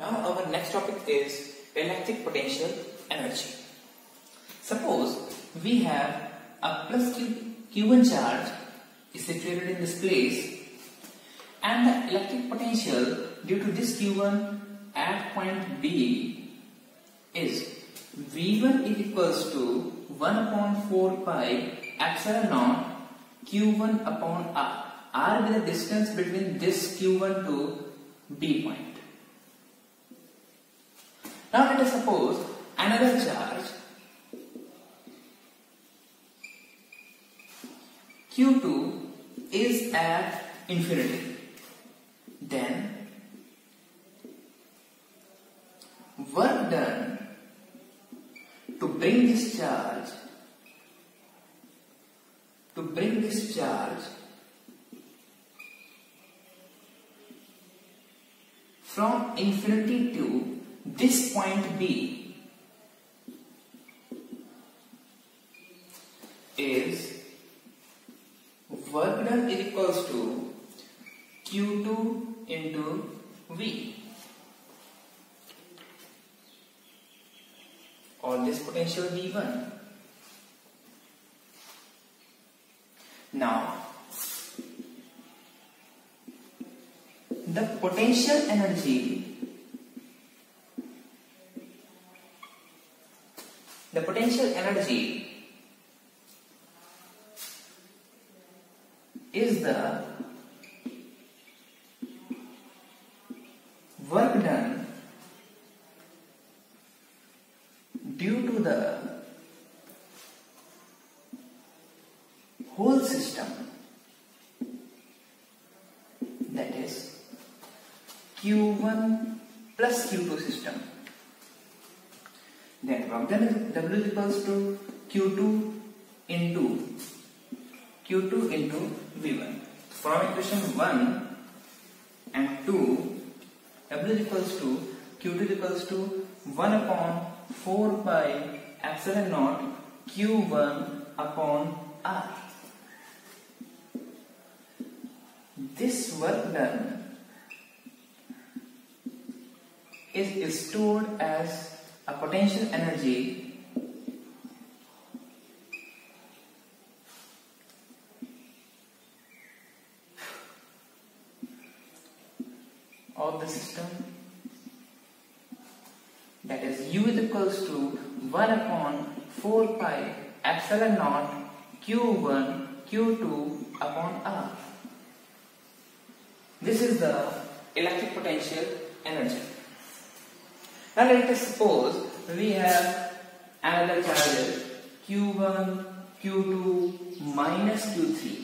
Now our next topic is electric potential energy. Suppose we have a plus Q1 charge is situated in this place, and the electric potential due to this Q1 at point B is V1 is equals to 1 upon 4 pi epsilon naught Q1 upon R. R is the distance between this Q1 to B point. Now let us suppose another charge Q2 is at infinity. Then work done to bring this charge from infinity to this point B is work done is equals to Q2 into V, or this potential V1. Now the potential energy is the work done due to the whole system, that is Q1 plus Q2 system. Then work done is W is equals to Q2 into V1. From equation 1 and 2, W is equals to Q2 is equals to 1 upon 4 pi epsilon naught Q1 upon R. This work done is stored as a potential energy of the system, that is U is equals to 1 upon 4 pi epsilon naught Q1 Q2 upon R. This is the electric potential energy. Now let us suppose we have another charges Q1, Q2 minus Q3.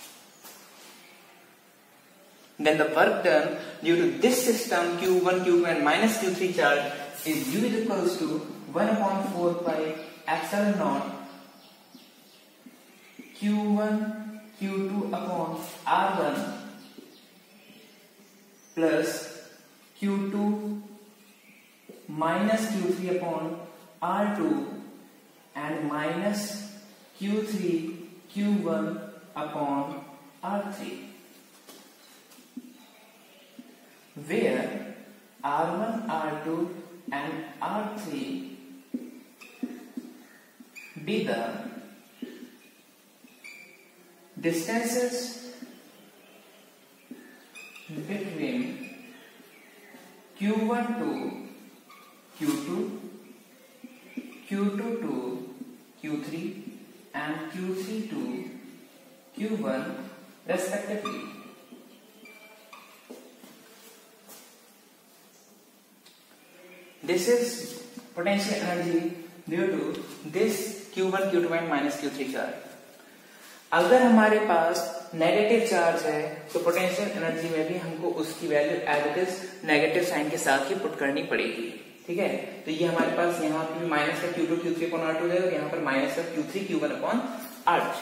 Then the work done due to this system Q1, Q2 and minus Q3 charge is U is equals to 1 upon 4 pi epsilon naught Q1, Q2 upon R1 plus Q2 minus Q3 upon R2 and minus Q3 Q1 upon R3, where R1, R2 and R3 be the distances between Q1 to Q2, Q2 to Q3 and Q3 to Q1 respectively. This is potential energy due to this Q1, Q2 and minus Q3 charge. अगर हमारे पास negative charge है तो potential energy में भी हमको उसकी value as it is negative sign के साथ ही पुट करनी पड़ेगी. ठीक है, तो ये हमारे पास यहाँ पे माइनस का Q2 Q3 अपॉन R2 जाएगा और यहाँ पर माइनस का Q3 Q1 upon R3.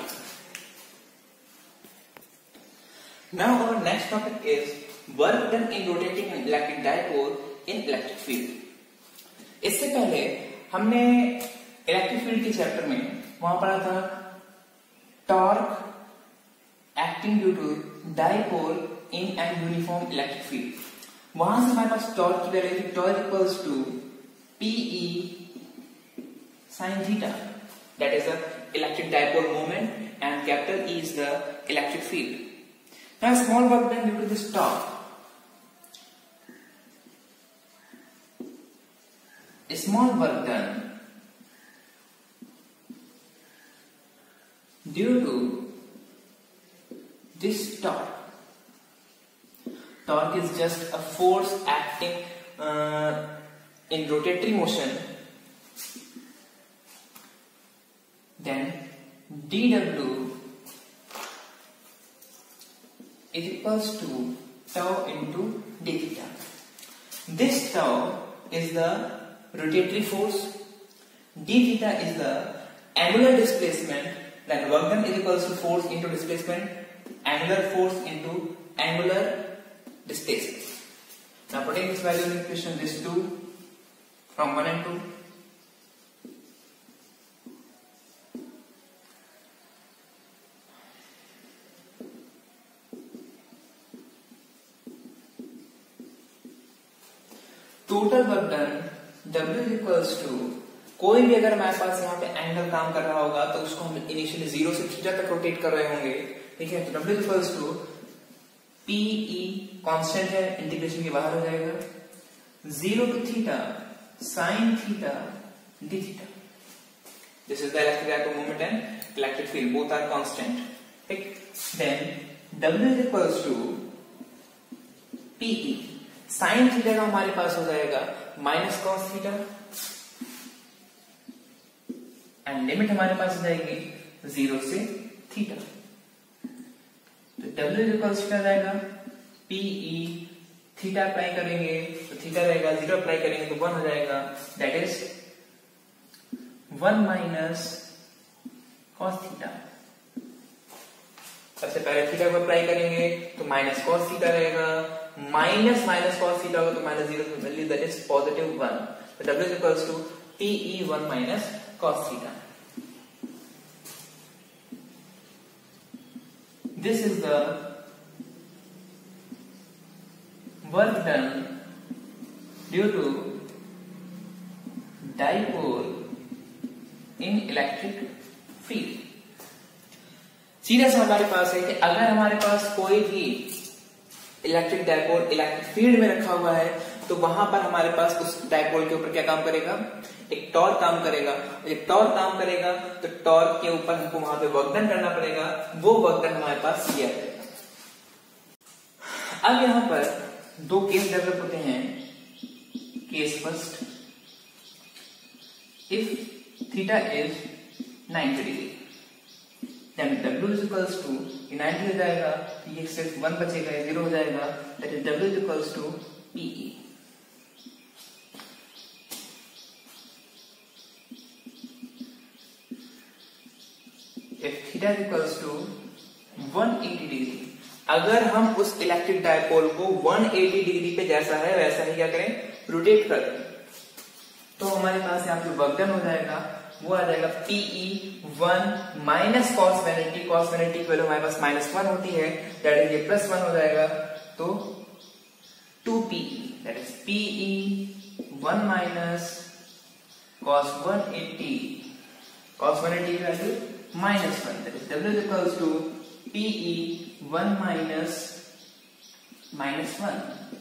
Now our next topic is work done in rotating an electric dipole in electric field. इससे पहले हमने इलेक्ट्रिक फील्ड के चैप्टर में वहां पढ़ा था torque acting due to dipole in an uniform electric field. वहां से हमारे पास टॉर्क की वैल्यू थी torque equals to PE sin theta, that is the electric dipole moment, and capital E is the electric field. Now small work done due to this torque. Small work done due to this torque. Torque is just a force acting in rotatory motion. Then dW is equals to tau into d theta. This tau is the rotatory force, d theta is the angular displacement, then work done is equals to force into displacement, angular force into angular displacement. Now putting this value in equation, this two from 1 and 2. Total work done W is equals to, कोई भी अगर हमारे पास यहाँ पे angle काम कर रहा होगा तो उसको हम इनिशियली 0 से थीटा तक रोटेट कर रहे होंगे, ठीक है। तो W is equals to PE constant है, इंटीग्रेशन के बाहर हो जाएगा, 0 to theta sin theta d theta. This is the electric dipole moment and electric field, both are constant, ठीक। Then W is equals to PE sine theta का हमारे पास हो जाएगा minus cos theta, and limit हमारे पास हो जाएगी 0 से थीटा। तो W इक्वल्स क्या जाएगा, PE थीटा अप्लाई करेंगे तो थीटा रहेगा, 0 अप्लाई करेंगे तो 1 हो जाएगा, that is 1 minus cos theta. सबसे पहले थीटा को अप्लाई करेंगे तो माइनस कॉस थीटा रहेगा, माइनस माइनस कॉस थीटा होगा तो माइनस 0 की वैल्यू दैट इज पॉजिटिव 1. तो W is equals to PE 1 minus cos theta. This is the work done due to dipole in electric field. सीधा सा हमारे पास है कि अगर हमारे पास कोई भी इलेक्ट्रिक डायपोल इलेक्ट्रिक फील्ड में रखा हुआ है तो वहां पर हमारे पास उस डायपोल के ऊपर क्या काम करेगा, एक टॉर्क काम करेगा. एक टॉर्क काम करेगा तो टॉर्क के ऊपर हमको वहां पे वर्क डन करना पड़ेगा. वो वर्क डन हमारे पास किया जाएगा. अब यहां पर दो केस डेवलप होते हैं. Case first, if theta is 90 degree then W is equals to 90 हो जाएगा, ये सिर्फ 1 बचेगा, 0 हो जाएगा, that is W is equals to PE. If theta is equals to 180 degree, अगर हम उस इलेक्ट्रिक डायपोल को 180 डिग्री पे जैसा है वैसा ही क्या करें, रोटेट कर दें, तो हमारे पास यहाँ पे वर्क डन हो जाएगा. वो आ जाएगा PE 1 माइनस कॉस वेनिटी. कॉस वेनिटी की वैल्यू हमारे पास -1 होती है, दैट इज ये +1 हो जाएगा. तो 2PE that is PE 1 minus cos 180 cos 180 की value -1, that is W equals to PE 1 minus -1,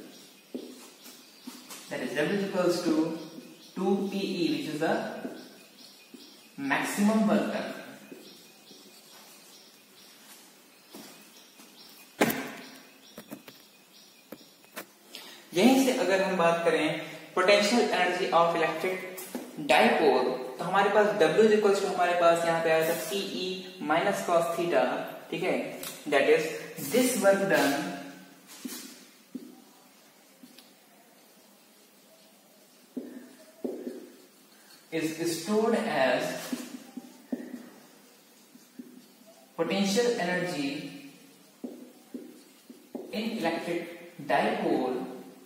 that is W equals to 2PE which is the maximum work done. यहीं से अगर हम बात करें potential energy of electric dipole, तो हमारे पास W equals to हमारे पास यहाँ पे आया था PE माइनस कॉस थीटा. ठीक है, that is this work done is stored as potential energy in electric dipole,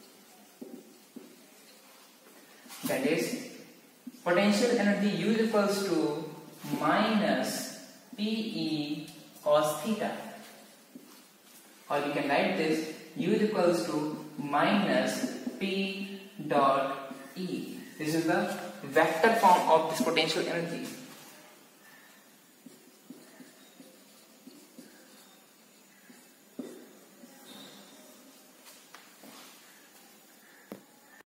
that is potential energy U equals to minus PE cos theta, or we can write this U equals to minus P dot E. This is the vector form of this potential energy.